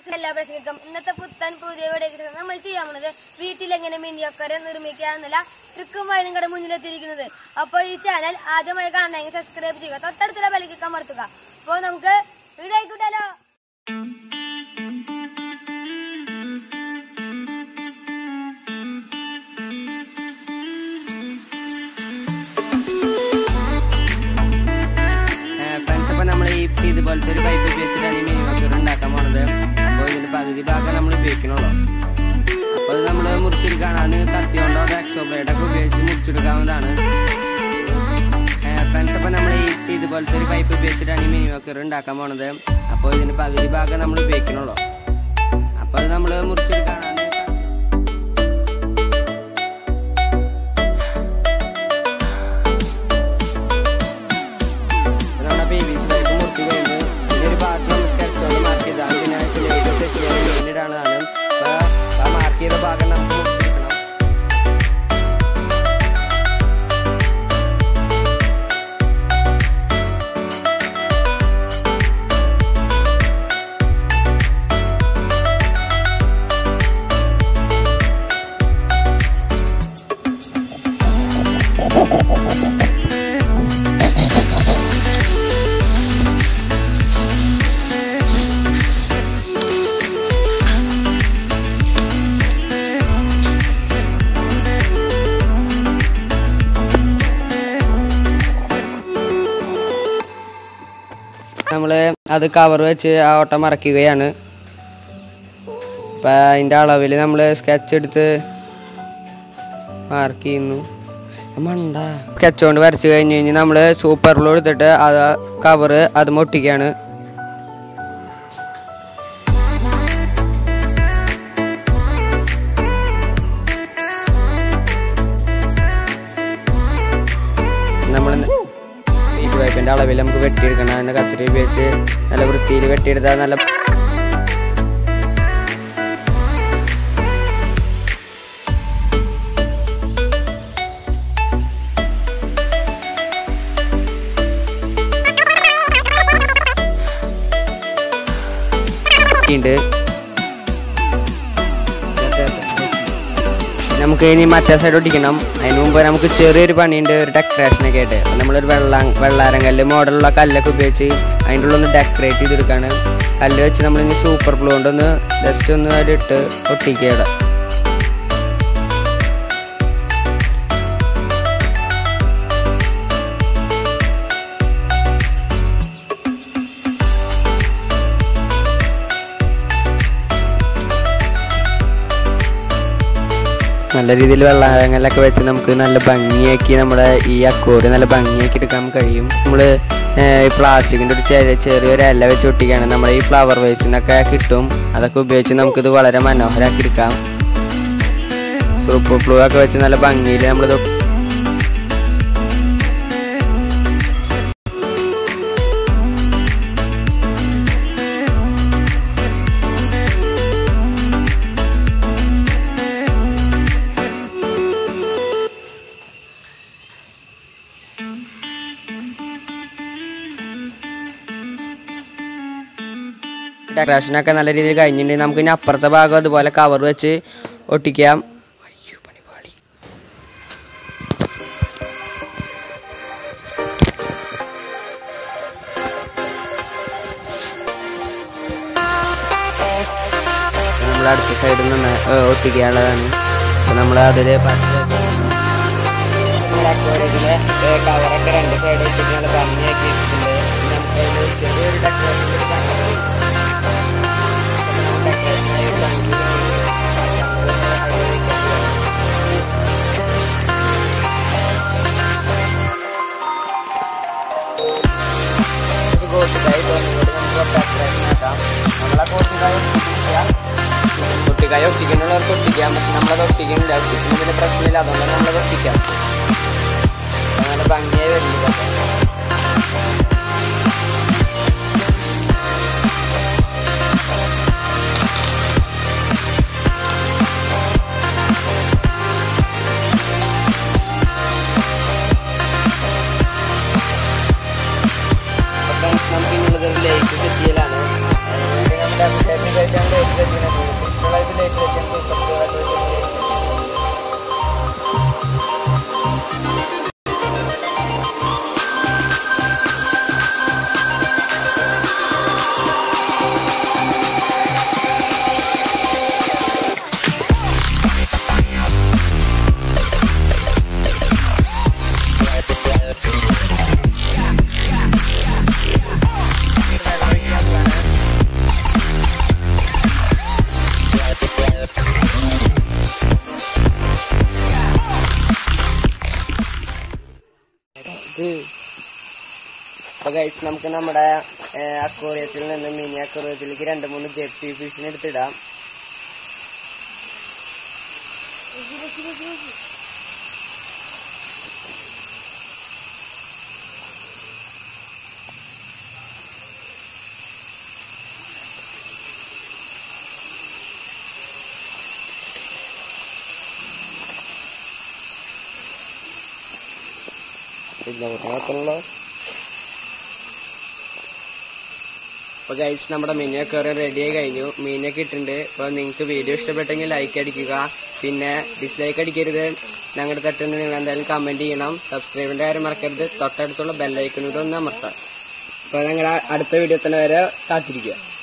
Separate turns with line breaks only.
എല്ലാ പ്രശ്നങ്ങൾക്കും ഇന്നത്തെ പുത്തൻ പുതിയ വീഡിയോ നമ്മൾ ചെയ്യാൻ പോകുന്നത് വീട്ടിൽ എങ്ങനെ മിനിയൊക്കെ നിർമ്മിക്കുക എന്നുള്ള ട്രിക്കുമായി നിങ്ങളുടെ മുന്നിലെത്തിയിരിക്കുന്നത്. അപ്പോൾ ഈ ചാനൽ ആദ്യമായി കാണണമെങ്കിൽ സബ്സ്ക്രൈബ് ചെയ്യുക, തൊട്ടടുത്തുള്ള ബെല്ലിലേക്ക് അമർത്തുക. അപ്പോൾ നമുക്ക് വീഡിയോ ആയിക്കോട്ടല്ലോ.
ഇതുപോലത്തെ ഒരു പൈപ്പ് ഉപയോഗിച്ചിട്ടാണ് ഈ മിനിമക്കർ ഉണ്ടാക്കാൻ പോണത്. അപ്പോൾ ഇതിന്റെ പകുതി ഭാഗം നമ്മൾ ഉപയോഗിക്കണുള്ളൂ. അപ്പോൾ അത് നമ്മൾ മുറിച്ചെടുക്കാനാണ് കത്തി കൊണ്ടോ എക്സോ ബ്ലേഡൊക്കെ ഉപയോഗിച്ച് മുറിച്ചെടുക്കാവുന്നതാണ് ഫ്രണ്ട്സ്. അപ്പോൾ നമ്മൾ ഇതുപോലത്തെ ഒരു പൈപ്പ് ഉപയോഗിച്ചിട്ടാണ് ഈ മിനിമക്കർ ഉണ്ടാക്കാൻ പോണത്. അപ്പോൾ ഇതിന്റെ പകുതി ഭാഗം നമ്മൾ ഉപയോഗിക്കണുള്ളൂ. അപ്പോൾ അത് നമ്മൾ മുറിച്ചെടുക്കാനാണ് മാർക്ക് ചെയ്ത ഭാഗം നമുക്ക് മുറിച്ചെടുക്കണം. നമ്മൾ അത് കവർ വെച്ച് ആ ഓട്ട മറയ്ക്കുകയാണ്. അപ്പം അതിൻ്റെ അളവിൽ നമ്മൾ സ്കെച്ച് എടുത്ത് മാർക്ക് ചെയ്യുന്നു. സ്കെച്ച് കൊണ്ട് വരച്ച് കഴിഞ്ഞ് കഴിഞ്ഞ് നമ്മൾ സൂപ്പർ ഗ്ലൂ എടുത്തിട്ട് അത് കവർ അത് ഒട്ടിക്കുകയാണ്. നമ്മൾ പൈപ്പിൻ്റെ അളവിൽ നമുക്ക് വെട്ടിയെടുക്കണം. അതിൻ്റെ കത്തിരി ഉപയോഗിച്ച് നല്ല വൃത്തിയിൽ വെട്ടിയെടുത്താൽ നല്ല ഉണ്ട്. നമുക്ക് ഇനി മറ്റേ സൈഡ് ഒട്ടിക്കണം. അതിന് മുമ്പ് നമുക്ക് ചെറിയൊരു പണിയുണ്ട്, ഒരു ഡെക്കറേഷനൊക്കെ ആയിട്ട്. നമ്മളൊരു വെള്ളാരം കല്ല് മോഡലുള്ള കല്ലൊക്കെ ഉപയോഗിച്ച് അതിൻ്റെ ഉള്ളൊന്ന് ഡെക്കറേറ്റ് ചെയ്തെടുക്കുകയാണ്. കല്ല് വെച്ച് നമ്മളിനി സൂപ്പർ ഗ്ലൂ കൊണ്ടൊന്ന് ജസ്റ്റ് ഒന്ന് അതിലിട്ട് ഒട്ടിക്കുക. നല്ല രീതിയിൽ വെള്ളാരങ്ങളിലൊക്കെ വെച്ച് നമുക്ക് നല്ല ഭംഗിയാക്കി നമ്മുടെ ഈ അക്വേറിയം നല്ല ഭംഗിയാക്കി എടുക്കാൻ കഴിയും. നമ്മൾ പ്ലാസ്റ്റിക്കിൻ്റെ ഒരു ചെറിയൊരു ഇല വെച്ച് ഒട്ടിക്കുകയാണ്. നമ്മുടെ ഈ ഫ്ലവർ വേസിൽ നിന്നൊക്കെ കിട്ടും. അതൊക്കെ ഉപയോഗിച്ച് നമുക്കിത് വളരെ മനോഹരമാക്കി എടുക്കാം. സൂപ്പർ ഗ്ലൂ ഒക്കെ വെച്ച് നല്ല ഭംഗിയിൽ നമ്മളിത് ഡെക്കറേഷനൊക്കെ നല്ല രീതിയിൽ കഴിഞ്ഞിട്ടുണ്ടെങ്കിൽ നമുക്ക് ഇനി അപ്പുറത്തെ ഭാഗം അതുപോലെ കവർ വെച്ച് ഒട്ടിക്കാം. നമ്മൾ അടുത്ത സൈഡിൽ നിന്ന് ഒട്ടിക്കാനുള്ളതാണ്. അപ്പോൾ നമ്മൾ അതിൽ കവറൊക്കെ രണ്ട് സൈഡ് ഒട്ടിച്ച് നല്ല ഭംഗിയാക്കി വെച്ചിട്ടുണ്ട്. നമുക്ക് അതിൽ ചെറിയൊരു ഡെക്കറേഷൻ ഒട്ടിക്കായ ഒട്ടിക്കുന്നുള്ളവർക്ക് ഒട്ടിക്കാം. പക്ഷെ നമ്മളത് ഒട്ടിക്കുന്നില്ല, ഒട്ടിക്കുന്നതിന് പ്രശ്നമില്ല. അതുകൊണ്ട് നമ്മളത് ഒട്ടിക്കാം. അങ്ങനെ ഭംഗിയായി വരുന്നില്ല. നമുക്ക് ഇന്നുള്ളത് ഒരു ലൈറ്റ് സെറ്റ് ചെയ്യലാണ്. ഇതിലാണ് ലേറ്റ് വെക്കുന്നത്. ഇഷ്ടമുള്ളത് ലേറ്റ് വെച്ചാൽ അപ്പൊ ഗൈസ് നമുക്ക് നമ്മുടെ അക്വേറിയത്തിൽ നിന്ന് മിനി അക്വേറിയത്തിലേക്ക് 2-3 ഗപ്പി ഫിഷിനെ എടുത്തിടാം. നോക്കണല്ലോ. അപ്പൊ ഗൈസ് നമ്മുടെ മിനി അക്വേറിയം റെഡി ആയി കഴിഞ്ഞു. മീനൊക്കെ ഇട്ടിട്ടുണ്ട്. അപ്പൊ നിങ്ങൾക്ക് വീഡിയോ ഇഷ്ടപ്പെട്ടെങ്കിൽ ലൈക്ക് അടിക്കുക, പിന്നെ ഡിസ്ലൈക്ക് അടിക്കരുത്. ഞങ്ങളുടെ തെറ്റെന്ന് നിങ്ങൾ എന്തായാലും കമന്റ് ചെയ്യണം. സബ്സ്ക്രൈബിന്റെ കാര്യം മറക്കരുത്. തൊട്ടടുത്തുള്ള ബെല്ലൈക്കനൂടെ ഒന്ന് അമർത്താം. അപ്പൊ ഞങ്ങളുടെ അടുത്ത വീഡിയോ തന്നെ വരെ കാത്തിരിക്കുക.